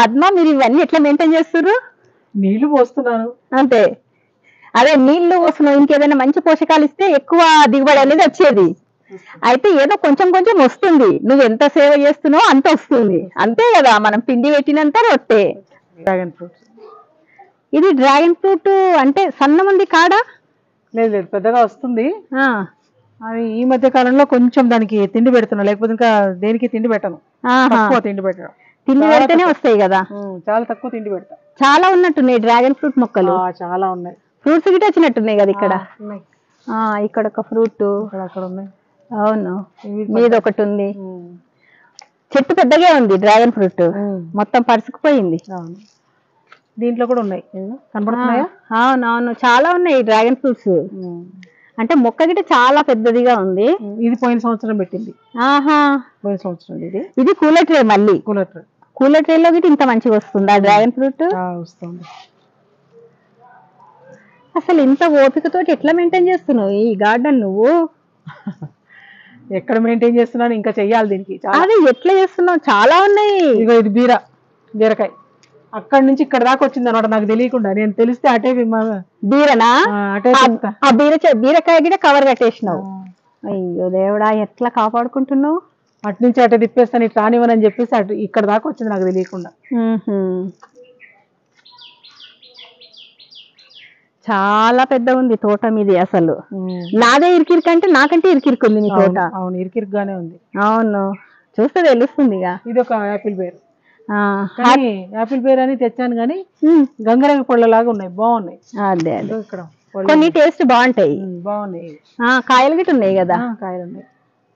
పద్మ, మీరు ఇవన్నీ ఎట్లా మెయింటైన్ చేస్తుర్రు? నీళ్లు పోస్తున్నాను అంతే. అదే నీళ్లు పోస్తున్నావు, ఇంకేదైనా మంచి పోషకాలు ఇస్తే ఎక్కువ దిగుబడి అనేది వచ్చేది. అయితే ఏదో కొంచెం కొంచెం వస్తుంది, నువ్వు ఎంత సేవ చేస్తున్నావో అంత వస్తుంది, అంతే కదా. మనం పిండి పెట్టినంత రొట్టె. Dragon fruits. ఇది డ్రాగన్ ఫ్రూట్ అంటే సన్నం ఉంది కాడా? లేదు లేదు, పెద్దగా వస్తుంది. అది ఈ మధ్య కాలంలో కొంచెం దానికి తిండి పెడుతున్నా, లేకపోతే ఇంకా దేనికి తిండి పెట్టను. తక్కువ తిండి పెట్టడం. తిండి పెడితేనే వస్తాయి కదా. చాలా తక్కువ తిండి పెడతా. చాలా ఉన్నట్టున్నాయి డ్రాగన్ ఫ్రూట్ మొక్కలు. చాలా ఉన్నాయి. ఫ్రూట్స్ గిట్ట వచ్చినట్టున్నాయి కదా ఇక్కడ. ఇక్కడ ఒక ఫ్రూట్, అక్కడ ఉన్నాయి. అవును, మీద ఒకటి ఉంది. చెట్టు పెద్దగా ఉంది డ్రాగన్ ఫ్రూట్, మొత్తం పరుచుకుపోయింది. దీంట్లో కూడా ఉన్నాయి, కనపడుతున్నాయా? అవునవును, చాలా ఉన్నాయి డ్రాగన్ ఫ్రూట్స్. అంటే మొక్క గిట్ట చాలా పెద్దదిగా ఉంది. ఇది పోయిన సంవత్సరం పెట్టింది. పోయిన సంవత్సరం. ఇది కూలర్ ట్రే. మళ్ళీ కూలర్ ట్రేలో గిట్ట ఇంత మంచిగా వస్తుందా డ్రాగన్ ఫ్రూట్? వస్తుంది. అసలు ఇంత ఓపికతో ఎట్లా మెయింటైన్ చేస్తున్నావు ఈ గార్డెన్ నువ్వు? ఎక్కడ మెయింటైన్ చేస్తున్నాను, ఇంకా చెయ్యాలి దీనికి. అదే ఎట్లా చేస్తున్నావు? చాలా ఉన్నాయి. ఇగో ఇది బీరకాయ అక్కడి నుంచి ఇక్కడ దాకా వచ్చింది అనమాట, నాకు తెలియకుండా. నేను తెలిస్తే అటే బీరనా? బీరకాయ కూడా కవర్ కట్టేసినావు. అయ్యో దేవుడా, ఎట్లా కాపాడుకుంటున్నావు? అటు నుంచి అటే తిప్పేస్తాను, ఇటు రానివ్వనని చెప్పేసి అటు ఇక్కడ దాకా వచ్చింది నాకు తెలియకుండా. చాలా పెద్ద ఉంది తోట మీది. అసలు నాదే ఇరికిరికి అంటే నాకంటే ఇరికిరికి ఉంది మీ తోట. అవును, ఇరికిరిగానే ఉంది. అవును, చూస్తే తెలుస్తుంది. ఇది ఒక యాపిల్ బేర్. యాపిల్ బేర్ అని తెచ్చాను కానీ గంగరేగ పళ్ళలాగా ఉన్నాయి, బాగున్నాయి. అదే అదే, ఇక్కడ కొన్ని టేస్ట్ బాగుంటాయి. బాగున్నాయి. కాయలు గిట్ట ఉన్నాయి కదా. కాయలు ఉన్నాయి.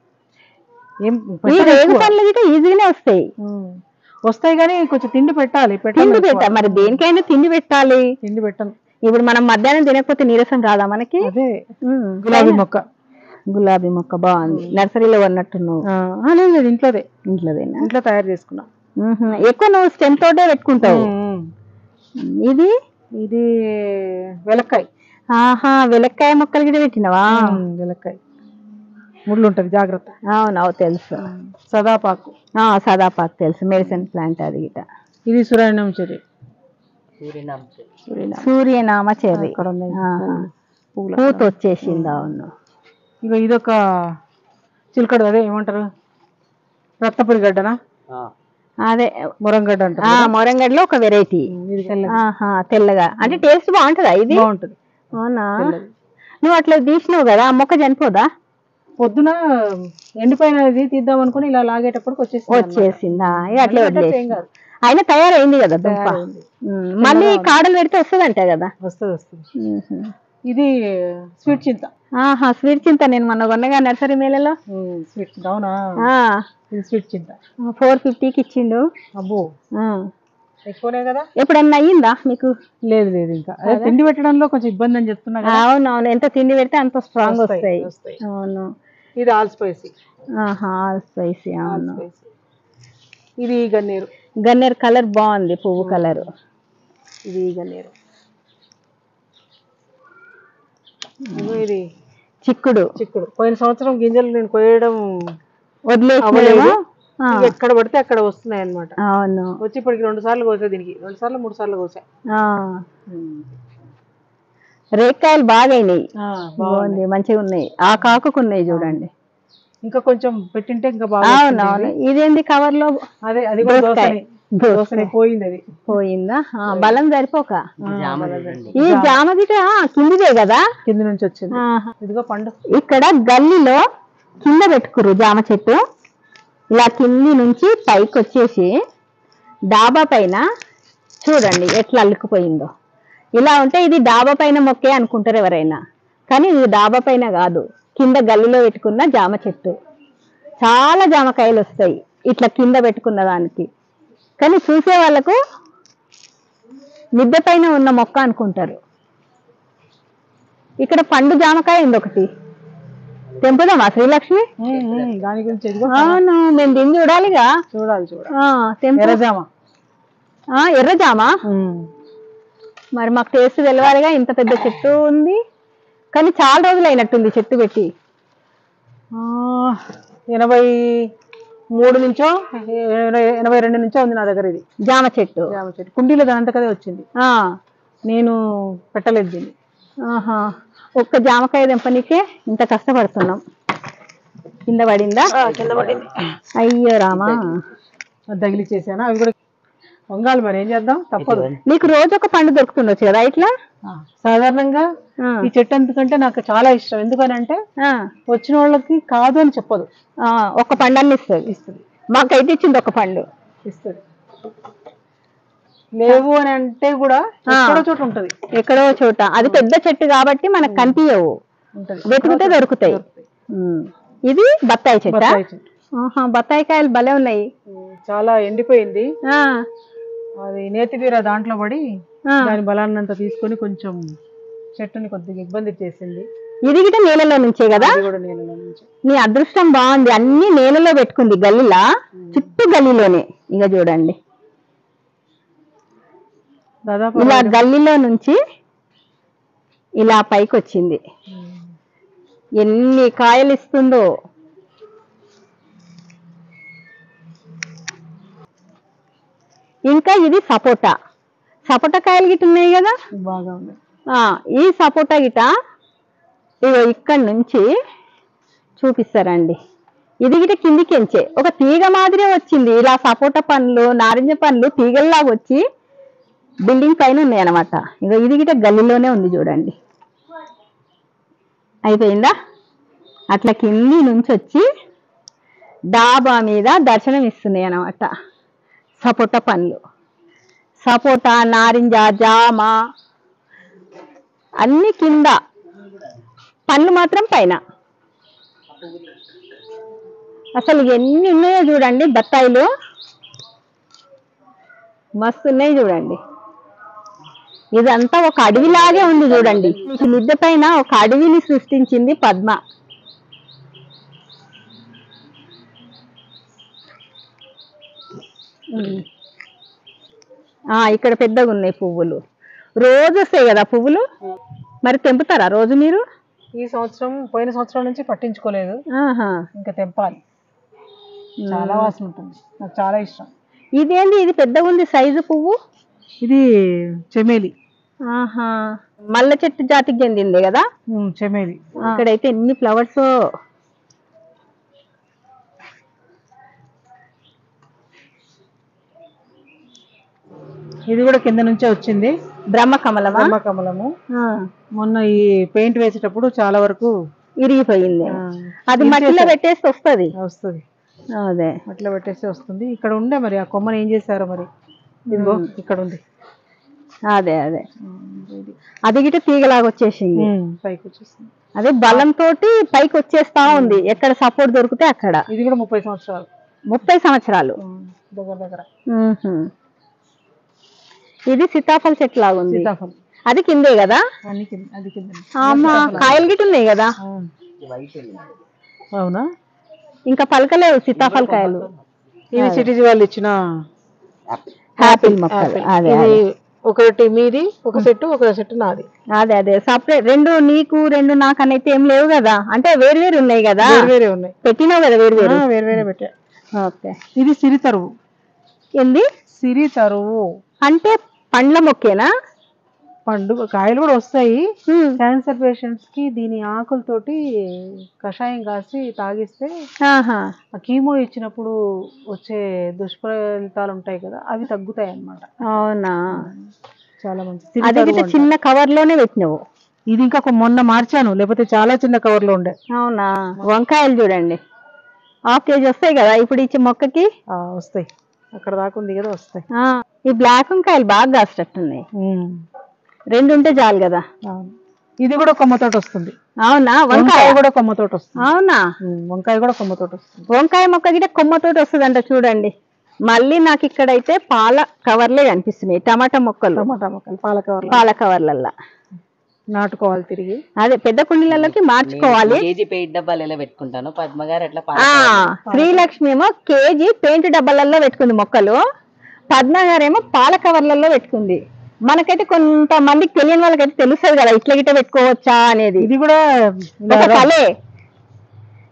రేగు పళ్ళు గిట్ట ఈజీగానే వస్తాయి కానీ కొంచెం తిండి పెట్టాలి. తిండి పెట్టాలి, మరి దేనికైనా తిండి పెట్టాలి. తిండి పెట్టాను. ఇప్పుడు మనం మధ్యాహ్నం తినకపోతే నీరసం రాదా మనకి? అదే గులాబీ మొక్క. గులాబీ మొక్క బాగుంది, నర్సరీలో ఉన్నట్టున్నావు? లేదు, ఇంట్లోదేనా? ఇంట్లో తయారు చేసుకున్నా. ఎక్కువ నువ్వు స్టెమ్ తోటే పెట్టుకుంటావు. ఇది ఇది వెలక్కాయ. వెలక్కాయ మొక్కలు కూడా పెట్టినవా? వెలక్కాయ ముళ్ళు ఉంటది, జాగ్రత్త. అవునవు, తెలుసు. సదాపాకు. సదాపాకు తెలుసు, మెడిసిన్ ప్లాంట్ అది గిట. ఇది సూర్యనామ చెర్రీ. సూర్యనామ చెర్రీ పూత వచ్చేసింది. అవును. ఇక ఇదొక చిలకడ, అదే ఏమంటారు, రత్నపురి గడ్డనా? అదే మొరంగడ్డ అంటారు. మొరంగడ్డలో ఒక వెరైటీ, తెల్లగా. అంటే టేస్ట్ బాగుంటుందా ఇది? బాగుంటది. అవునా? నువ్వు అట్లా తీసినావు కదా, ఆ మొక్క చనిపోదా? పొద్దున ఎండిపోయినది తీద్దాం అనుకుని ఇలా లాగేటప్పటికి వచ్చేసిందా? అట్లే అయినా తయారైంది కదా దుంప. మళ్ళీ కాడలు పెడితే వస్తుందంట కదా? వస్తుంది. ఇది స్వీట్ చింత. స్వీట్ చింత నేను మొన్న కొన్నగా నర్సరీ మేళలో. స్వీట్ చింత. అవునా? స్వీట్ చింత 450కి ఇచ్చిండు. అబ్బో, ఎక్కువనే కదా. ఎప్పుడన్నా అయ్యిందా మీకు? లేదు లేదు, ఇంకా తిండి పెట్టడంలో కొంచెం ఇబ్బంది అని చెప్తున్నా. అవునవును, ఎంత తిండి పెడితే అంత స్ట్రాంగ్ వస్తాయి. అవును. ఇది ఆల్ స్పైసీ. All spicy. అవును. ఇది గన్నేరు. గన్నేరు కలర్ బాగుంది, పువ్వు కలర్. ఇది గన్నేరు. ఇది చిక్కుడు. పోయిన సంవత్సరం గింజలు నేను కోయడం వదిలేసి ఎక్కడ పడితే అక్కడ వస్తున్నాయి అన్నమాట. అవును, వచ్చి ఇప్పటికి 2 సార్లు కోసా, దీనికి 2 సార్లు 3 సార్లు కోసా. రేక్కాయలు బాగైనాయి, బాగుంది, మంచిగా ఉన్నాయి. ఆ కాకుకు ఉన్నాయి చూడండి. ఇంకా కొంచెం పెట్టింటే ఇంకా బాగా. అవునవును. ఇదేంది కవర్ లో? అదే, అది కూడా పోయింది. అది పోయిందా? బలం సరిపోక. ఈ జామది కిందిదే కదా, కింది నుంచి వచ్చింది. ఇదిగో పండు. ఇక్కడ గల్లీలో కింద పెట్టుకురు జామ చెట్టు. ఇలా కింది నుంచి పైకి వచ్చేసి డాబా పైన చూడండి ఎట్లా అల్లుకుపోయిందో. ఇలా ఉంటే ఇది డాబా పైన మొక్కే అనుకుంటారు ఎవరైనా, కానీ ఇది డాబా పైన కాదు, కింద గల్లీలో పెట్టుకున్న జామ చెట్టు. చాలా జామకాయలు వస్తాయి ఇట్లా కింద పెట్టుకున్న దానికి, కానీ చూసే వాళ్ళకు మిద్దె పైన ఉన్న మొక్క అనుకుంటారు. ఇక్కడ పండు జామకాయ ఉంది ఒకటి, తెంపుదామా శ్రీలక్ష్మి? దాని గురించి అవును, మేము దీన్ని చూడాలిగా. ఎర్రజామ. ఎర్రజామా? మరి మాకు టేస్ట్ తెలవాలిగా. ఇంత పెద్ద చెట్టు ఉంది, కానీ చాలా రోజులు అయినట్టుంది చెట్టు పెట్టి. 3 నుంచో 82 నుంచో ఉంది నా దగ్గర ఇది జామ చెట్టు. కుండీలో దాని కదే వచ్చింది. నేను పెట్టలేదు దీన్ని. ఒక్క జామకాయ తెంపనీకే ఇంత కష్టపడుతున్నాం. కింద పడిందా? కింద పడింది. అయ్యో రామా, తగిలి చేశాను. అవి కూడా వంగాలి, మరి ఏం చేద్దాం, తప్పదు. నీకు రోజు ఒక పండు దొరుకుతుండొచ్చు కదా ఇట్లా? సాధారణంగా ఈ చెట్టు ఎందుకంటే నాకు చాలా ఇష్టం. ఎందుకనంటే వచ్చిన వాళ్ళకి కాదు అని చెప్పదు, ఒక పండు అన్ని ఇస్తుంది. మాకైతే ఇచ్చింది ఒక పండు ఇస్తుంది. లేవు అని అంటే కూడా ఎక్కడో చోట ఉంటది, ఎక్కడో చోట. అది పెద్ద చెట్టు కాబట్టి మనకు కనిపించవు, వెతుకుతే దొరుకుతాయి. ఇది బత్తాయి చెట్టు. బత్తాయి కాయలు భలే ఉన్నాయి. చాలా ఎండిపోయింది, అది నేతిబీర దాంట్లో పడి దాని బలాన్నంతా తీసుకొని కొంచెం చెట్టుని కొద్దిగా ఇబ్బంది చేసింది. ఇది గిట నేలలో నుంచే కదా? నేలలో నుంచి. నీ అదృష్టం బాగుంది, అన్ని నేలలో పెట్టుకుంది గల్లీలా, చుట్టూ గల్లీలోనే. ఇక చూడండి, దాదాపు ఇలా గల్లీలో నుంచి ఇలా పైకి వచ్చింది. ఎన్ని కాయలు ఇస్తుందో. ఇంకా ఇది సపోటా. సపోటా కాయలు గిట ఉన్నాయి కదా, బాగా ఉన్నాయి. ఈ సపోటా గిట ఇగో ఇక్కడ నుంచి చూపిస్తారండి. ఇది గిట కిందికించే ఒక తీగ మాదిరే వచ్చింది. ఇలా సపోటా పండ్లు, నారింజ పండ్లు తీగల్లాగా వచ్చి బిల్డింగ్ పైన ఉన్నాయి అనమాట. ఇక ఇది గిట గల్లీలోనే ఉంది చూడండి. అయిపోయిందా? అట్లా కింది నుంచి వచ్చి డాబా మీద దర్శనం ఇస్తున్నాయి అన్నమాట సపోటా పండ్లు. సపోటా, నారింజ, జామ అన్ని కింద, పండ్లు మాత్రం పైన. అసలు ఎన్ని ఉన్నాయో చూడండి. బత్తాయిలు మస్తు ఉన్నాయి చూడండి. ఇదంతా ఒక అడవిలాగే ఉంది చూడండి. మిద్దె పైన ఒక అడవిని సృష్టించింది పద్మ. ఇక్కడ పెద్దగా ఉన్నాయి పువ్వులు. రోజు వస్తాయి కదా పువ్వులు, మరి తెంపుతారా రోజు మీరు? ఈ సంవత్సరం, పోయిన సంవత్సరం నుంచి పట్టించుకోలేదు, ఇంకా తెంపాలి. చాలా వాసన ఉంటుంది, నాకు చాలా ఇష్టం. ఇదేంది, ఇది పెద్దగా ఉంది సైజు పువ్వు? ఇది చెమేలి. మల్ల చెట్టు జాతికి చెందింది కదా చెమేలి. ఇక్కడైతే ఎన్ని ఫ్లవర్స్. ఇది కూడా కింద నుంచే వచ్చింది, బ్రహ్మకమలమా? బ్రహ్మకమలము. మొన్న ఈ పెయింట్ వేసేటప్పుడు చాలా వరకు ఇరిగిపోయింది. అది మట్టిలో పెట్టేసి వస్తుంది. అదే మట్టిలో పెట్టేసి వస్తుంది. ఇక్కడ ఉండే మరి ఆ కొమ్మని ఏం చేశారో మరి. ఇదిగో ఇక్కడ ఉంది. అదే అదే అది గిట తీగలాగా వచ్చేసింది, పైకి వచ్చేసింది. అదే బలంతో పైకి వచ్చేస్తా ఉంది, ఎక్కడ సపోర్ట్ దొరికితే అక్కడ. ఇది కూడా 30 సంవత్సరాలు. 30 సంవత్సరాలు దగ్గర దగ్గర. ఇది సీతాఫల చెట్టు లాగా ఉంది. సీతాఫలం అది కిందే కదా? అది కింద. కాయలు గిట్ట ఉన్నాయి కదా? అవునా? ఇంకా పలకలేవు సీతాఫల కాయలు. ఇది సిటీజీ వాళ్ళు ఇచ్చిన యాపిల్ మొక్కలు. అదే ఒకటి మీది, ఒక సెట్టు నాది. అదే అదే సపరేట్, రెండు నీకు రెండు నాకు అనైతే ఏం లేవు కదా, అంటే వేరు వేరు ఉన్నాయి కదా? వేరే ఉన్నాయి, పెట్టినావు కదా వేరు వేరు. వేరే పెట్టా. ఓకే. ఇది సిరి తరువు. ఏంది సిరి తరువు? అంటే పండ్ల మొక్కేనా? పండు కాయలు కూడా వస్తాయి. క్యాన్సర్ పేషెంట్స్ కి దీని ఆకులతోటి కషాయం కాసి తాగిస్తే కీమో ఇచ్చినప్పుడు వచ్చే దుష్ఫలితాలు ఉంటాయి కదా, అవి తగ్గుతాయి అన్నమాట. అవునా? చాలా మంచి. అది చిన్న కవర్ లోనే పెట్టినావు. ఇది ఇంకా మొన్న మార్చాను, లేకపోతే చాలా చిన్న కవర్ లో ఉండే. అవునా? వంకాయలు చూడండి, 1/2 kg వస్తాయి కదా ఇప్పుడు ఇచ్చే మొక్కకి? వస్తాయి, అక్కడ దాకా ఉంది కదా, వస్తాయి. ఈ బ్లాక్ వంకాయలు బాగా కాసేటట్టున్నాయి. 2 ఉంటే చాలు కదా. ఇది కూడా కొమ్మతోటి వస్తుంది. అవునా? వంకాయ కూడా కొమ్మతోటి వస్తుంది. అవునా? వంకాయ కూడా కొమ్మతోటి వస్తుంది. వంకాయ మొక్క గిట్ట కొమ్మతోటి వస్తుంది అంట చూడండి. మళ్ళీ నాకు ఇక్కడైతే పాల కవర్లే కనిపిస్తున్నాయి. టమాటా మొక్కలు పాల కవర్లల్లా నాటుకోవాలి తిరిగి. అదే పెద్ద కుండీలలోకి మార్చుకోవాలి. పెయింట్ డబ్బాలలో పెట్టుకుంటాను. పద్మ గారు అట్లా శ్రీలక్ష్మి ఏమో కేజీ పెయింట్ డబ్బాలలో పెట్టుకుంది మొక్కలు, పద్మ గారేమో పాల కవర్లలో పెట్టుకుంది. మనకైతే కొంతమందికి తెలియని వాళ్ళకైతే తెలుస్తుంది కదా ఇట్లా గిట్ట పెట్టుకోవచ్చా అనేది. ఇది కూడా కలే.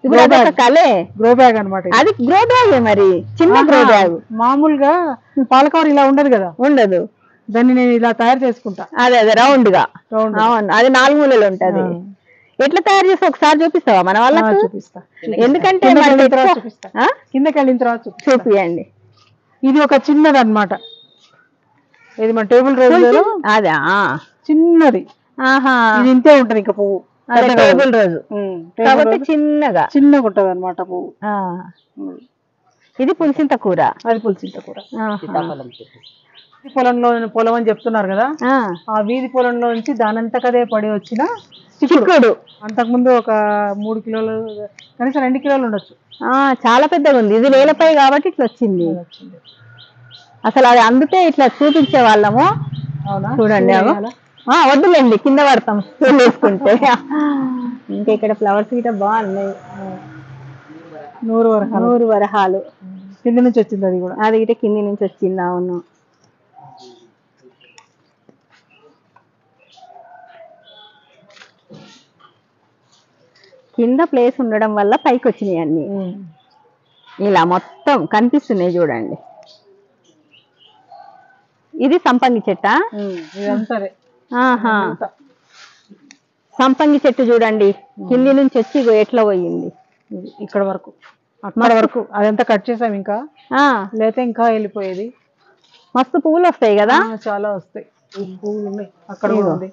ఇప్పుడు అదొక కలే. గ్రో బ్యాగ్ అనమాట. అది గ్రో బ్యాగే మరి, చిన్న గ్రో బ్యాగ్. మామూలుగా పాలకవర్ ఇలా ఉండదు కదా, ఉండదు. దాన్ని నేను ఇలా తయారు చేసుకుంటా. అదే రౌండ్ గా. అవును, అది 4 మూలలు ఉంటది. ఎట్లా తయారు చేస్తా ఒకసారి చూపిస్తావా మన వాళ్ళకి? చూపిస్తా. ఎందుకంటే కిందకి వెళ్ళిన తర్వాత చూపియండి. ఇది ఒక చిన్నది అన్నమాట. ఇది మన టేబుల్ రోజు అదా చిన్నది. ఇది ఇంతే ఉంటది ఇంకా పువ్వు. టేబుల్ రోజు కాబట్టి చిన్నగా ఉంటది అనమాట పువ్వు. ఇది పులిసింత కూర. అది పులిసింత కూర. పొలం అని చెప్తున్నారు కదా, ఆ వీధి పొలంలో నుంచి దానంతకదే పడి వచ్చిన చిక్కుడు. అంతకుముందు ఒక 3 కిలోలు, కనీసం 2 కిలోలు ఉండొచ్చు. చాలా పెద్దగా ఉంది. ఇది వేలపై కాబట్టి ఇట్లా వచ్చింది. అసలు అది అందుకే ఇట్లా చూపించే వాళ్ళము. చూడండి, వద్దులేండి కింద పడతాం వేసుకుంటే. ఇంకా ఇక్కడ ఫ్లవర్స్ గిట్ట బాగున్నాయి. 100 వరహాలు కింద నుంచి వచ్చింది. అది కూడా అది గిట్ట కింది నుంచి వచ్చింది. అవును. కింద ప్లేస్ ఉండడం వల్ల పైకి వచ్చినాయి అన్ని. ఇలా మొత్తం కనిపిస్తున్నాయి చూడండి. ఇది సంపంగి చెట్ట. సంపంగి చెట్టు చూడండి, కింది నుంచి వచ్చి ఎట్లా పోయింది ఇక్కడ వరకు, అక్కడ వరకు. అదంతా కట్ చేసాం ఇంకా, లేతే ఇంకా వెళ్ళిపోయేది. మస్తు పువ్వులు వస్తాయి కదా. చాలా వస్తాయి. పువ్వులు ఉన్నాయి. అక్కడ కూడా ఉంది,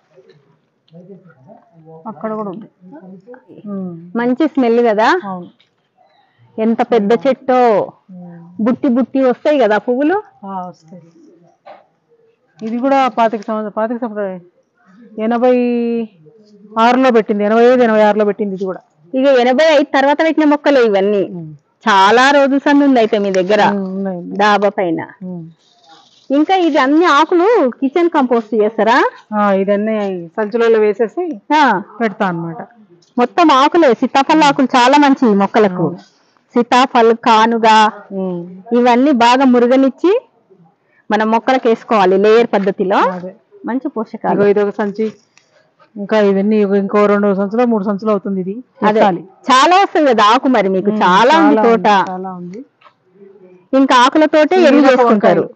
అక్కడ కూడా ఉంది. మంచి స్మెల్ కదా. ఎంత పెద్ద చెట్టో. బుట్టి బుట్టి వస్తాయి కదా పువ్వులు. వస్తాయి. ఇది కూడా 25 సంవత్సరాలు 86లో పెట్టింది. 85, 86లో పెట్టింది. ఇది కూడా ఇక 85 తర్వాత పెట్టిన మొక్కలు ఇవన్నీ. చాలా రోజుల సంది ఉంది అయితే మీ దగ్గర డాబా పైన. ఇంకా ఇది అన్ని ఆకులు కిచెన్ కంపోస్ట్ చేస్తారా? ఇదన్నీ సంచులలో వేసేసి పెడతా అన్నమాట. మొత్తం ఆకులే. సీతాఫల ఆకులు చాలా మంచివి మొక్కలకు. సీతాఫల్, కానుగా ఇవన్నీ బాగా మురుగనిచ్చి మనం మొక్కలకు వేసుకోవాలి లేయర్ పద్ధతిలో. మంచి పోషకాలు. ఇదొక సంచి. ఇంకా ఇవన్నీ ఇంకో 2 సంచులు 3 సంచులు అవుతుంది. ఇది అదే చాలా వస్తుంది కదా ఆకు. మరి మీకు చాలా ఉంది తోట. ఇంకా ఆకులతోటే ఎరువు చేసుకుంటారు.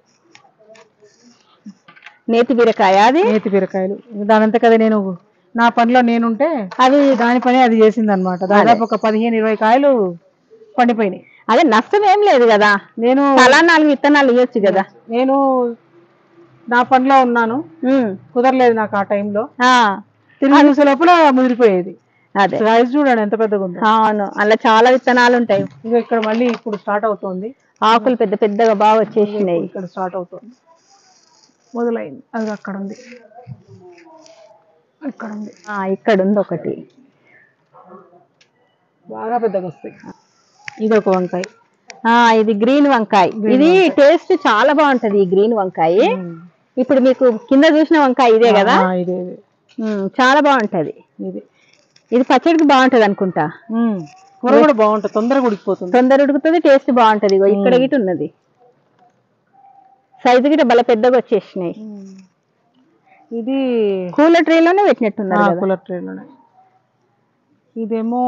నేతి బీరకాయ. అది నేతి బీరకాయలు దానంతా కదా. నేను నా పనిలో నేనుంటే అది దాని పని అది చేసింది అనమాట. దాదాపు ఒక 15-20 కాయలు పండిపోయినాయి. అదే నష్టం ఏం లేదు కదా. నేను అలా 4 విత్తనాలు ఇవ్వచ్చు కదా. నేను నా పనిలో ఉన్నాను, కుదరలేదు నాకు ఆ టైంలో. తిరిగి చూసే లోపల ముదిరిపోయేది. అదే సైజ్ చూడండి ఎంత పెద్దగా ఉంది. అవును, అలా చాలా విత్తనాలు ఉంటాయి. ఇంకా ఇక్కడ మళ్ళీ ఇప్పుడు స్టార్ట్ అవుతుంది. ఆకులు పెద్ద పెద్దగా బాగా వచ్చేసినాయి. ఇక్కడ స్టార్ట్ అవుతుంది, మొదలైంది. అది అక్కడ ఉంది, ఇక్కడ ఉంది, ఇక్కడ ఉంది ఒకటి. బాగా పెద్దగా వస్తాయి. ఇది ఒక వంకాయ. ఇది గ్రీన్ వంకాయ. ఇది టేస్ట్ చాలా బాగుంటది ఈ గ్రీన్ వంకాయ. ఇప్పుడు మీకు కింద చూసిన వంకాయ ఇదే కదా. చాలా బాగుంటది. ఇది పచ్చడికి బాగుంటది అనుకుంటా. కూర కూడా బాగుంటది, తొందరగా ఉడికిపోతుంది. తొందర ఉడుకుతుంది, టేస్ట్ బాగుంటది. ఇక్కడ గిట ఉన్నది. సైజు గిట బల పెద్దగా వచ్చేసినాయి. ఇది కూలర్ ట్రేలోనే పెట్టినట్టున్నారు. కూలర్ ట్రేలోనే. ఇదేమో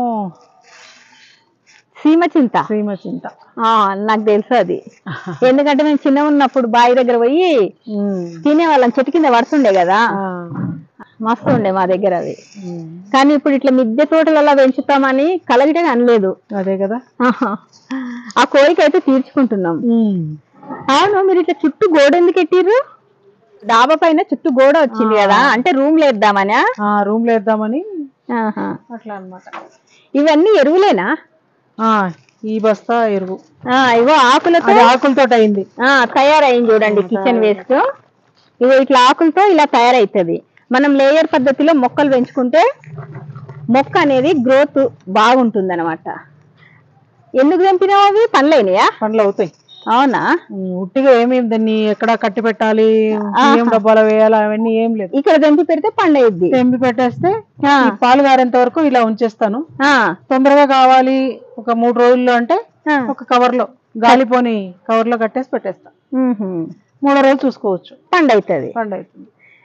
సీమ చింత. సీమ చింత నాకు తెలుసు అది. ఎందుకంటే మేము చిన్న ఉన్నప్పుడు బావి దగ్గర పోయి తినేవాళ్ళం. చెట్టు కింద పడుతుండే కదా, మస్తు ఉండే మా దగ్గర అవి. కానీ ఇప్పుడు ఇట్లా మిద్దె తోటలలో పెంచుతామని కలగిటే అనలేదు. అదే కదా, ఆ కోరిక అయితే తీర్చుకుంటున్నాం. అవును, మీరు ఇట్లా చుట్టూ గోడ ఎందుకు ఎట్టిర్రు? డాబా పైన చుట్టూ గోడ వచ్చింది కదా, అంటే రూమ్ లో వేద్దామని. రూమ్ లో వేద్దామని అట్లా అన్నమాట. ఇవన్నీ ఎరువులేనా? ఈ బస్తా ఎరువు. ఇగో ఆకులతో, ఆకులతో అయింది, తయారైంది చూడండి కిచెన్ వేస్ట్. ఇగో ఇట్లా ఆకులతో ఇలా తయారైతుంది. మనం లేయర్ పద్ధతిలో మొక్కలు పెంచుకుంటే మొక్క అనేది గ్రోత్ బాగుంటుంది అనమాట. ఎందుకు తెంపినావు? అవి పండ్లైనయా? పండ్లు అవుతాయి. అవునా? ఉట్టిగా ఏమేమి దాన్ని ఎక్కడ కట్టి పెట్టాలి, ఏం డబ్బాలో వేయాలి అవన్నీ ఏం లేదు. ఇక్కడ తెంపి పెడితే పండేది. తెంపి పెట్టేస్తే పాలు గారేంత వరకు ఇలా ఉంచేస్తాను. తొందరగా కావాలి ఒక 3 రోజుల్లో అంటే ఒక కవర్ లో, గాలిపోని కవర్ లో కట్టేసి పెట్టేస్తా. 3వ రోజు చూసుకోవచ్చు, పండు అవుతుంది.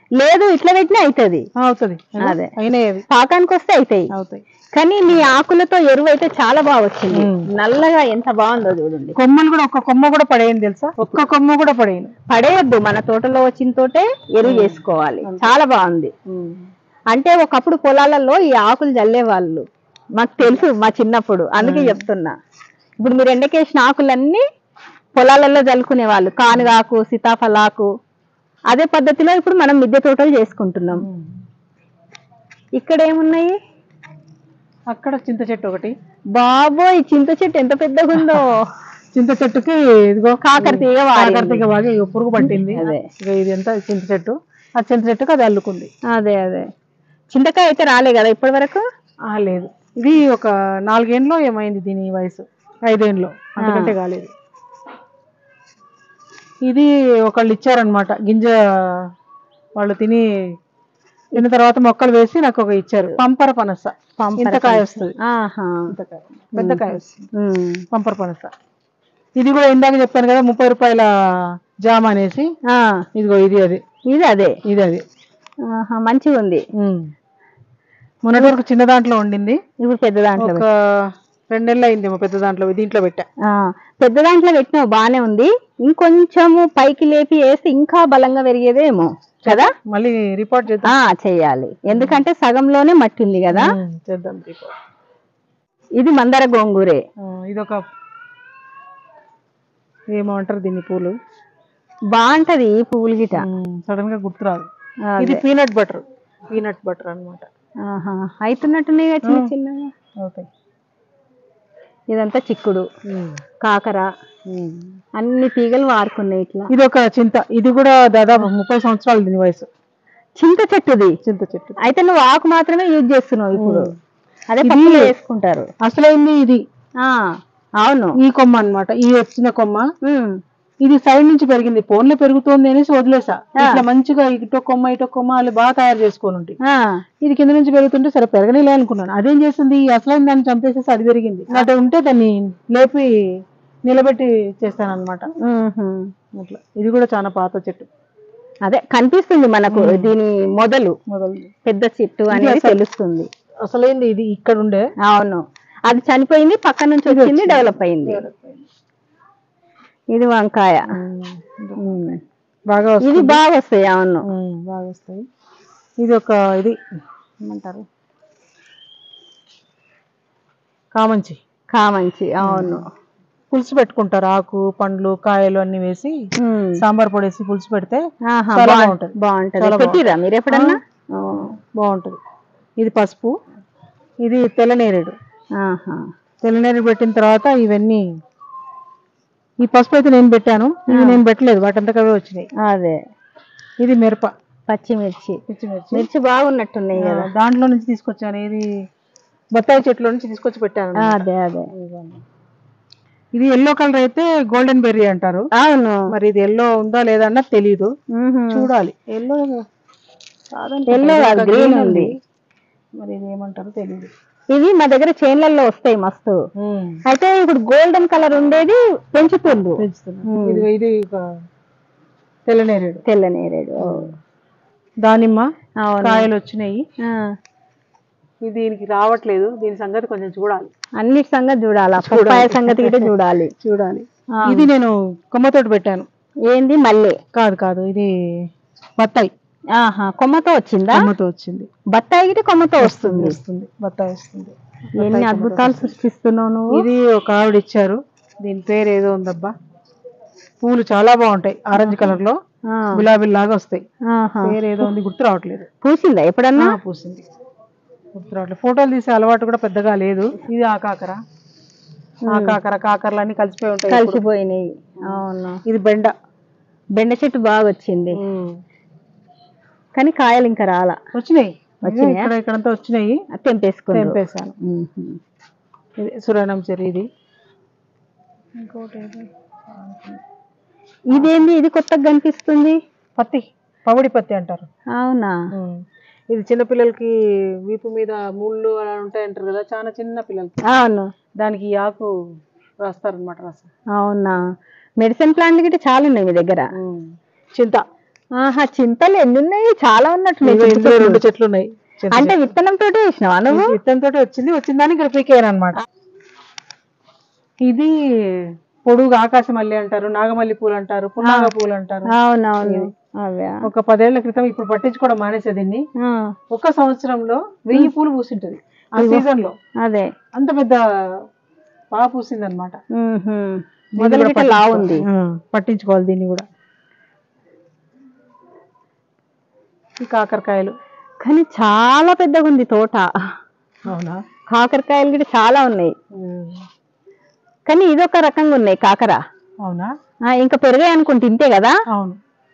లేదు ఇట్లా పెట్టినా అవుతుంది. అవుతుంది. అదే అయినాయి అవి పాకానికి వస్తే అవుతాయి. అవుతాయి. కానీ నీ ఆకులతో ఎరువు అయితే చాలా బాగా వచ్చింది. నల్లగా ఎంత బాగుందో చూడండి. కొమ్మలు కూడా ఒక్క కొమ్మ కూడా పడేయను తెలుసా, ఒక్క కొమ్మ కూడా పడేయను. పడేయద్దు, మన తోటలో వచ్చిన తోటే ఎరువు చేసుకోవాలి. చాలా బాగుంది. అంటే ఒకప్పుడు పొలాలలో ఈ ఆకులు జల్లేవాళ్ళు, మాకు తెలుసు మా చిన్నప్పుడు, అందుకే చెప్తున్నా. ఇప్పుడు మీరు ఎండకేసిన ఆకులన్నీ పొలాలలో జల్లుకునే వాళ్ళు, కానుగాకు, సీతాఫలాకు. అదే పద్ధతిలో ఇప్పుడు మనం మిద్దె తోటలు చేసుకుంటున్నాం. ఇక్కడ ఏమున్నాయి? అక్కడ చింత చెట్టు ఒకటి. బాబోయ్, చింత చెట్టు ఎంత పెద్దగా ఉందో. చింత చెట్టుకి ఇదిగో కాకరతీగ బాగా పురుగు పట్టింది. అదే ఇది ఎంత చింత చెట్టు, ఆ చింత చెట్టుకు అది అల్లుకుంది. అదే అదే చింతకాయ అయితే రాలే కదా ఇప్పటి వరకు? లేదు, ఇది ఒక 4 ఏళ్ళలో ఏమైంది దీని వయసు, 5 ఏళ్ళలో, అంతకంటే కాలేదు. ఇది ఒకళ్ళు ఇచ్చారనమాట గింజ, వాళ్ళు తిన్న తర్వాత మొక్కలు వేసి నాకు ఒక ఇచ్చారు. పంపర పనస, ఇంత కాయ వస్తుంది, పెద్ద కాయ వస్తుంది, పంపర పనస. ఇది కూడా ఇందాక చెప్పాను కదా 30 రూపాయల జామ అనేసి, ఇదిగో ఇది అదే, ఇది అదే మంచిగా ఉంది. మొన్నటి వరకు చిన్న దాంట్లో ఉండింది, ఇప్పుడు పెద్ద దాంట్లో ఒక 2 నెలలు అయిందేమో పెద్ద దాంట్లో, దీంట్లో పెట్టా. పెద్ద దాంట్లో పెట్టినావు, బానే ఉంది. ఇంకొంచెము పైకి లేపి వేస్తే ఇంకా బలంగా పెరిగేదేమో కదా. మళ్ళీ రిపోర్ట్ చేద్దాం. చెయ్యాలి, ఎందుకంటే సగంలోనే మట్టి ఉంది కదా. చేద్దాం రిపోర్ట్. ఇది మందార గోంగూరే. ఇది ఒక ఏమంటారు దీన్ని, పూలు బాగుంటది ఈ పువ్వులు గిట. సడన్ గా గుర్తురాదు. ఇది పీనట్ బటర్ అనమాట. అవుతున్నట్టున్నాయి చిన్న చిన్నగా. అవుతాయి. ఇదంతా చిక్కుడు, కాకర, అన్ని తీగలు వారుకున్నాయి ఇట్లా. ఇది ఒక చింత, ఇది కూడా దాదాపు 30 సంవత్సరాలు దీని వయసు. చింత చెట్టుది. చింత చెట్టు అయితే నువ్వు ఆకు మాత్రమే యూజ్ చేస్తున్నావు ఇప్పుడు. అదే పప్పులో వేసుకుంటారు. అసలైంది ఇది. అవును, ఈ కొమ్మ అన్నమాట, ఈ వచ్చిన కొమ్మ. ఇది సైడ్ నుంచి పెరిగింది, ఫోన్లో పెరుగుతోంది అనేసి వదిలేసా. ఇట్లా మంచిగా ఇటో కొమ్మ వాళ్ళు బాగా తయారు చేసుకొని ఉంటాయి. ఇది కింద నుంచి పెరుగుతుంటే సరే పెరగనిలే అనుకున్నాను. అదేం చేస్తుంది, అసలైన దాన్ని చంపేసేసి అది పెరిగింది. అటు ఉంటే దాన్ని లేపి నిలబెట్టి చేస్తాను అనమాట. అట్లా ఇది కూడా చాలా పాత చెట్టు. అదే కనిపిస్తుంది మనకు దీని మొదలు పెద్ద చెట్టు అనేది తెలుస్తుంది. అసలైంది ఇది ఇక్కడ ఉండే. అవును, అది చనిపోయింది, పక్క నుంచి వచ్చింది, డెవలప్ అయింది. ఇది వంకాయ, బాగా ఇది బాగా వస్తాయి. అవును, బాగా వస్తాయి. ఇది ఒక ఇది ఏమంటారు, కామంచి. అవును, పులుసు పెట్టుకుంటారు, ఆకు పండ్లు కాయలు అన్ని వేసి సాంబార్ పొడి వేసి పులుసు పెడితే బాగుంటది. పెట్టిరా మీరు ఎప్పుడన్నా? బాగుంటది. ఇది పసుపు, ఇది తెల్లనేరేడు. తెల్లనేరేడు పెట్టిన తర్వాత ఇవన్నీ, ఈ పసుపు అయితే నేను పెట్టాను, ఇవి నేను పెట్టలేదు, వాటంతకవే వచ్చినాయి. అదే ఇది మిరప, మిర్చి బాగున్నట్టున్నాయి కదా. దాంట్లో నుంచి తీసుకొచ్చాను, ఇది బత్తాయి చెట్లో నుంచి తీసుకొచ్చి పెట్టాను. అదే ఇది ఎల్లో కలర్ అయితే గోల్డెన్ బెర్రీ అంటారు. అవును, మరి ఇది ఎల్లో ఉందా లేదా అన్నది తెలీదు, చూడాలి. ఎల్లో గ్రీన్ ఉంది, మరి ఇది ఏమంటారో తెలీదు. ఇవి మా దగ్గర చేన్లలో వస్తాయి మస్తు. అయితే ఇప్పుడు గోల్డెన్ కలర్ ఉండేది పెంచుతుంది. ఇది తెల్లనేరేడు. దానిమ్మ కాయలు వచ్చినాయి, దీనికి రావట్లేదు. దీని సంగతి కొంచెం చూడాలి, అన్నిటి సంగతి చూడాలి, పప్పాయ సంగతి కూడా చూడాలి. ఇది నేను కొమ్మతోటి పెట్టాను. ఏంది మళ్ళీ? కాదు, ఇది బత్తాయి. కొమ్మతో వచ్చిందా? కొమ్మతో వచ్చింది. బత్తాయి గిట కొమ్మతో వస్తుంది. బత్తాయి వస్తుంది. ఎన్ని అద్భుతాలు సృష్టిస్తున్నావు నువ్వు. ఇది ఒక ఆవిడ ఇచ్చారు, దీని పేరు ఏదో ఉందబ్బా. పూలు చాలా బాగుంటాయి, ఆరెంజ్ కలర్ లో గులాబీ లాగా వస్తాయి. పేరు ఏదో ఉంది, గుర్తు రావట్లేదు. పూసిందా ఎప్పుడన్నా? పూసింది, గుర్తు రావట్లేదు. ఫోటోలు తీసే అలవాటు కూడా పెద్దగా లేదు. ఇది కాకరలు అన్ని కలిసిపోయినాయి. అవును, ఇది బెండ చెట్టు బాగా వచ్చింది, కానీ కాయలు ఇంకా రాలా. వచ్చినాయి ఇక్కడంతా వచ్చినాయి, తెంపేశాను. ఇది సురేణం చెర్రీ. ఇది ఇంకోటి ఇదేంది, ఇది కొత్తగా కనిపిస్తుంది? పమిడి పత్తి అంటారు. అవునా? ఇది చిన్నపిల్లలకి వీపు మీద ముళ్ళు అలా ఉంటాయంటారు కదా, చాలా చిన్న పిల్లలకి. అవును, దానికి ఆకు రాస్తారనమాట, రసం. అవునా? మెడిసిన్ ప్లాంట్ గిట్ట చాలా ఉన్నాయి మీ దగ్గర. చింత ఆహా, చింతలు ఎన్ని ఉన్నాయి? చాలా ఉన్నట్లు. ఇందులో 2 చెట్లు ఉన్నాయి. అంటే విత్తనంతో వేసినావా నువ్వు? విత్తనంతో వచ్చింది దాన్ని ఇక్కడ పీకేయను అనమాట. ఇది పొడుగు ఆకాశమల్లి అంటారు, నాగమల్లి పూలు అంటారు, పున్నాగ పూలు అంటారు. అవునవును. ఒక 10 ఏళ్ల క్రితం ఇప్పుడు పట్టించుకోవడం మానేసే దీన్ని. ఒక సంవత్సరంలో 1000 పూలు పూసింటది ఆ సీజన్ లో. అదే అంత పెద్ద బాగా పూసింది అనమాట. మొదలు లావుంది. పట్టించుకోవాలి దీన్ని కూడా. ఈ కాకరకాయలు కానీ చాలా పెద్దగా ఉంది తోట. అవునా? కాకరకాయలు కూడా చాలా ఉన్నాయి, కానీ ఇదొక రకంగా ఉన్నాయి కాకర. అవునా? ఇంకా పెరిగాయి అనుకుంటే ఇంతే కదా. అవును.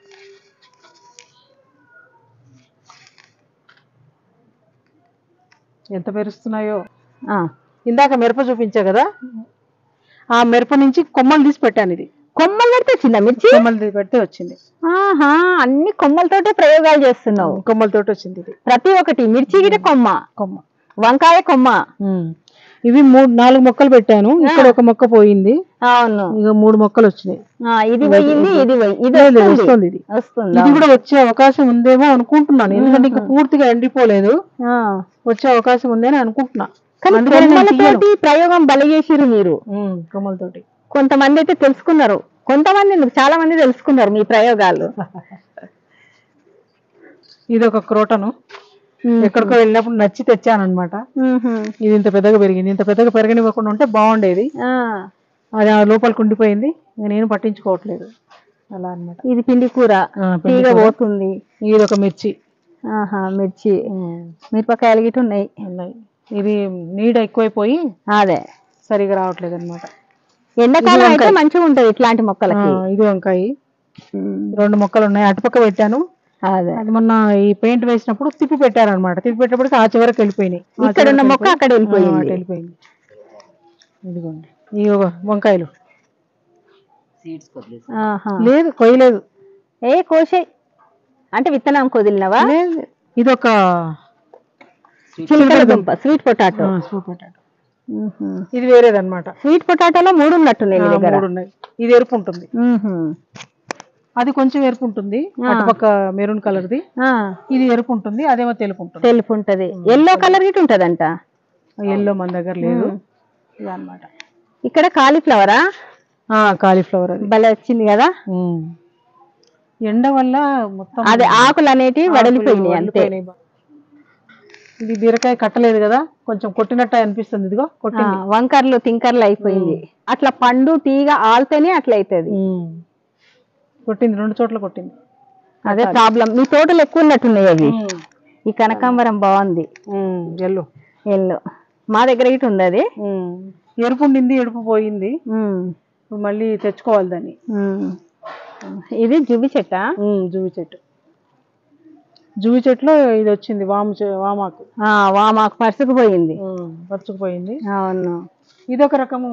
ఎంత పెరుస్తున్నాయో. ఇందాక మిరప చూపించా కదా, ఆ మిరప నుంచి కొమ్మలు తీసి పెట్టాను. ఇది కొమ్మలు పెడితే వచ్చిందా మిర్చి? కొమ్మలు తీసి పెడితే వచ్చింది. ఆహా, అన్ని కొమ్మలతోటే ప్రయోగాలు చేస్తున్నావు. కొమ్మలతోటి వచ్చింది ఇది. ప్రతి ఒక్కటి మిర్చి గిట కొమ్మ, వంకాయ కొమ్మ. ఇవి 3-4 మొక్కలు పెట్టాను. ఇక్కడ ఒక మొక్క పోయింది. అవును, ఇక 3 మొక్కలు వచ్చినాయి. ఇది పోయింది, ఇది వస్తుంది. ఇది కూడా వచ్చే అవకాశం ఉందేమో అనుకుంటున్నాను, ఎందుకంటే ఇంకా పూర్తిగా ఎండిపోలేదు. వచ్చే అవకాశం ఉందని అనుకుంటున్నా. కొమ్మలతోటి ప్రయోగం బలి చేసిరు మీరు. కొమ్మలతోటి కొంతమంది అయితే తెలుసుకున్నారు, కొంతమంది చాలా మంది తెలుసుకున్నారు మీ ప్రయోగాలు. ఇది ఒక క్రోటను ఎక్కడికో వెళ్ళినప్పుడు నచ్చి తెచ్చాను అనమాట. ఇది ఇంత పెద్దగా పెరిగింది. ఇంత పెద్దగా పెరగనివ్వకుండా ఉంటే బాగుండేది. అది లోపలికి ఉండిపోయింది, నేను పట్టించుకోవట్లేదు అలా అనమాట. ఇది పిండి కూర పోతుంది. ఇది ఒక మిర్చి. మిర్చి, మిరపకాయలు గిట్ట ఉన్నాయి. ఇది నీడ ఎక్కువైపోయి అదే సరిగా రావట్లేదు అనమాట. ఎండాకాలం అయితే మంచిగా ఉంటది ఇట్లాంటి మొక్కలకి. ఇది వంకాయ. 2 మొక్కలు ఉన్నాయి, అటుపక్క పెట్టాను. అది మొన్న ఈ పెయింట్ వేసినప్పుడు తిప్పి పెట్టారనమాట. తిప్పి పెట్టేప్పటికి ఆ చివరికి వెళ్ళిపోయినాయి. ఇక్కడ ఉన్న మొక్క అక్కడ వెళ్ళిపోయింది. ఇదిగోండి ఈ వంకాయలు. సీడ్స్ లేదు, కొయ్యలేదు. కోసే అంటే విత్తనం కొదిలినవా? ఇదొక దుంప, స్వీట్ పొటాటో. ఇది వేరేదన్నమాట. స్వీట్ పొటాటోలో 3 ఉన్నట్టున్నాయి మీ దగ్గర. 3 ఉన్నాయి. ఇది ఎరుపు ఉంటుంది, అది కొంచెం ఎరుపు ఉంటుంది. అటుపక్క మెరూన్ కలర్ది, ఇది ఎరుపు ఉంటుంది, అదేమో తెలుపు ఉంటుంది. ఎల్లో కలర్ గిట్ ఉంటదంట. ఎల్లో మన దగ్గర లేదు అన్నమాట. ఇక్కడ కాలీఫ్లవరా? కాలీఫ్లవర్. అది భలే వచ్చింది కదా. ఎండ వల్ల మొత్తం అదే ఆకులు అనేటివి వడిలిపోయినాయి అంతే. ఇది బీరకాయ కట్టలేదు కదా, కొంచెం కొట్టినట్టు అనిపిస్తుంది. ఇదిగో కొట్టింది, వంకర్లు తింకర్లు అయిపోయింది. అట్లా పండు తీగ ఆల్తేనే అట్లా అవుతుంది. కొట్టింది, 2 చోట్ల కొట్టింది. అదే ప్రాబ్లం. మీ తోటలు ఎక్కువ ఉన్నట్టున్నాయి అవి. ఈ కనకాంబరం బాగుంది, ఎల్లో ఎల్లో. మా దగ్గర ఇటు ఉంది అది. ఎరుపు ఉండింది, ఎరుపు పోయింది. మళ్ళీ తెచ్చుకోవాలి దాన్ని. ఇది జువి చెట్ట. జువి చెట్టు. జువి చెట్టులో ఇది వచ్చింది, వామాకు. వామాకు పరుచుకుపోయింది. అవును. ఇదొక రకము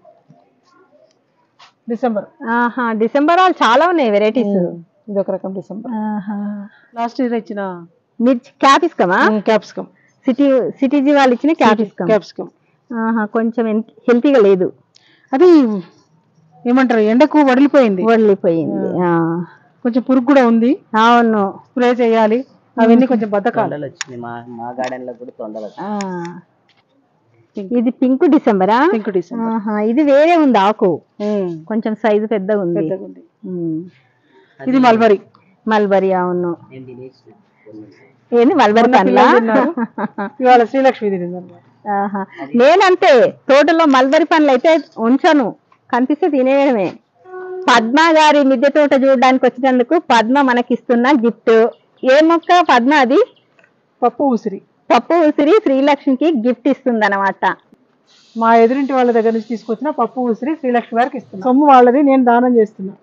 డిసెంబర్. డిసెంబర్ వాళ్ళు చాలా ఉన్నాయి వెరైటీస్. ఇదొక రకం డిసెంబర్. లాస్ట్ ఇయర్ ఇచ్చిన మిర్చి క్యాప్సికమా? క్యాప్సికమ్. సిటీజీ వాళ్ళు ఇచ్చిన క్యాప్సికమ్. కొంచెం హెల్తీగా లేదు, అది ఏమంటారు, ఎండకు వడిలిపోయింది. కొంచెం పురుగు కూడా ఉంది. అవును, స్ప్రే చేయాలి. అవన్నీ కొంచెం బద్దకాలు వచ్చినాయి. మా గార్డెన్ లో కూడా తొందరలు. ఇది పింక్ డిసెంబరా? Pink December. ఇది వేరే ఉంది ఆకు, కొంచెం సైజు పెద్దగా ఉంది. ఇది మల్బరీ. మల్బరీ. అవును. ఏంది మల్బరీ పండ్లా? ఇవాళ శ్రీలక్ష్మి తినింది. నేనంతే, తోటలో మల్బరీ పండ్లు అయితే ఉంచను, కనిపిస్తే తినేయడమే. పద్మ గారి మిద్దె తోట చూడడానికి వచ్చినందుకు పద్మ మనకిస్తున్న గిఫ్ట్. ఏ మొక్క పద్మ? అది పప్పు ఉసిరి. పప్పు ఉసిరి శ్రీలక్ష్మికి గిఫ్ట్ ఇస్తుంది అన్నమాట. మా ఎదురింటి వాళ్ళ దగ్గర నుంచి తీసుకొచ్చిన పప్పు ఉసిరి శ్రీలక్ష్మి గారికి ఇస్తున్నా. సొమ్ము వాళ్ళది, నేను దానం చేస్తున్నా.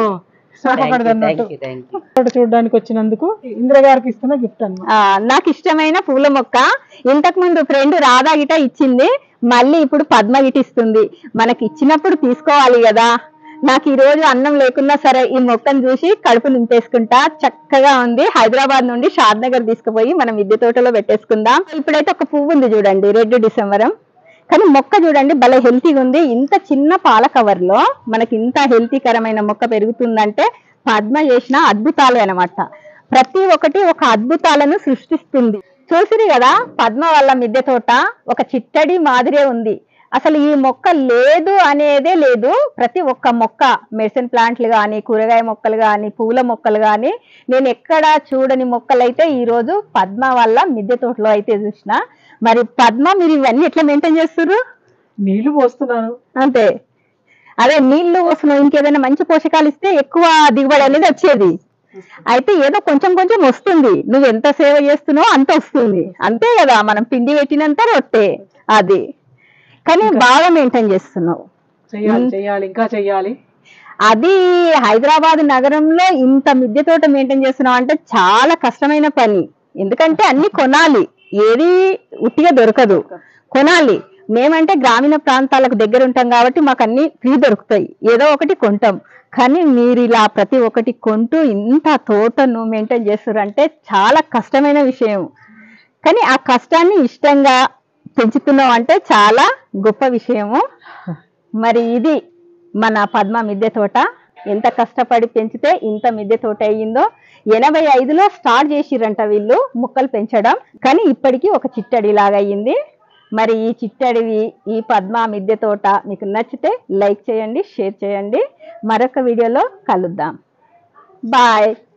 చూడడానికి వచ్చినందుకు ఇంద్ర గారికి ఇస్తున్న గిఫ్ట్ అన్న. నాకు ఇష్టమైన పూల మొక్క. ఇంతకు ముందు ఫ్రెండ్ రాధా గిట ఇచ్చింది, మళ్ళీ ఇప్పుడు పద్మ గిట ఇస్తుంది. మనకి ఇచ్చినప్పుడు తీసుకోవాలి కదా. నాకు ఈ రోజు అన్నం లేకున్నా సరే ఈ మొక్కను చూసి కడుపు నింపేసుకుంటా. చక్కగా ఉంది. హైదరాబాద్ నుండి షాద్ నగర్ తీసుకుపోయి మనం మిద్దె తోటలో పెట్టేసుకుందాం. ఇప్పుడైతే ఒక పువ్వు ఉంది చూడండి, రెడ్ డిసెంబరం. కానీ మొక్క చూడండి భలే హెల్తీగా ఉంది. ఇంత చిన్న పాల కవర్ లో మనకి ఇంత హెల్తీకరమైన మొక్క పెరుగుతుందంటే పద్మ చేసిన అద్భుతాలు అన్నమాట. ప్రతి ఒక్కటి ఒక అద్భుతాలను సృష్టిస్తుంది. చూసిరి కదా, పద్మ వల్ల మిద్దె తోట ఒక చిట్టడి మాదిరే ఉంది. అసలు ఈ మొక్క లేదు అనేదే లేదు. ప్రతి ఒక్క మొక్క, మెడిసిన్ ప్లాంట్లు కానీ, కూరగాయ మొక్కలు కానీ, పూల మొక్కలు కానీ, నేను ఎక్కడా చూడని మొక్కలైతే ఈరోజు పద్మ వల్ల మిద్దె తోటలో అయితే చూసిన. మరి పద్మ, మీరు ఇవన్నీ ఎట్లా మెయింటైన్ చేస్తుర్రు? నీళ్లు పోస్తున్నాను అంతే. అదే నీళ్లు పోస్తున్నావు, ఇంకేదైనా మంచి పోషకాలు ఇస్తే ఎక్కువ దిగుబడి అనేది వచ్చేది. అయితే ఏదో కొంచెం కొంచెం వస్తుంది. నువ్వు ఎంత సేవ చేస్తున్నావో అంత వస్తుంది. అంతే కదా, మనం పిండి పెట్టినంత రొట్టె అది. కానీ బాగా మెయింటైన్ చేస్తున్నావు. చెయ్యాలి ఇంకా చెయ్యాలి. అది హైదరాబాద్ నగరంలో ఇంత మిద్దె తోట మెయింటైన్ చేస్తున్నావు అంటే చాలా కష్టమైన పని. ఎందుకంటే అన్ని కొనాలి, ఏది ఉట్టిగా దొరకదు, కొనాలి. మేమంటే గ్రామీణ ప్రాంతాలకు దగ్గర ఉంటాం కాబట్టి మాకు అన్ని ఫ్రీ దొరుకుతాయి, ఏదో ఒకటి కొంటాం. కానీ మీరు ఇలా ప్రతి ఒక్కటి కొంటూ ఇంత తోటను మెయింటైన్ చేస్తారంటే చాలా కష్టమైన విషయం. కానీ ఆ కష్టాన్ని ఇష్టంగా పెంచుతున్నాం అంటే చాలా గొప్ప విషయము. మరి ఇది మన పద్మ మిద్దె తోట. ఎంత కష్టపడి పెంచితే ఇంత మిద్దె తోట అయ్యిందో. 85లో స్టార్ట్ చేసిరంట వీళ్ళు మొక్కలు పెంచడం, కానీ ఇప్పటికీ ఒక చిట్టడి లాగా అయ్యింది. మరి ఈ చిట్టడివి, ఈ పద్మ మిద్దె తోట మీకు నచ్చితే లైక్ చేయండి, షేర్ చేయండి. మరొక వీడియోలో కలుద్దాం. బాయ్.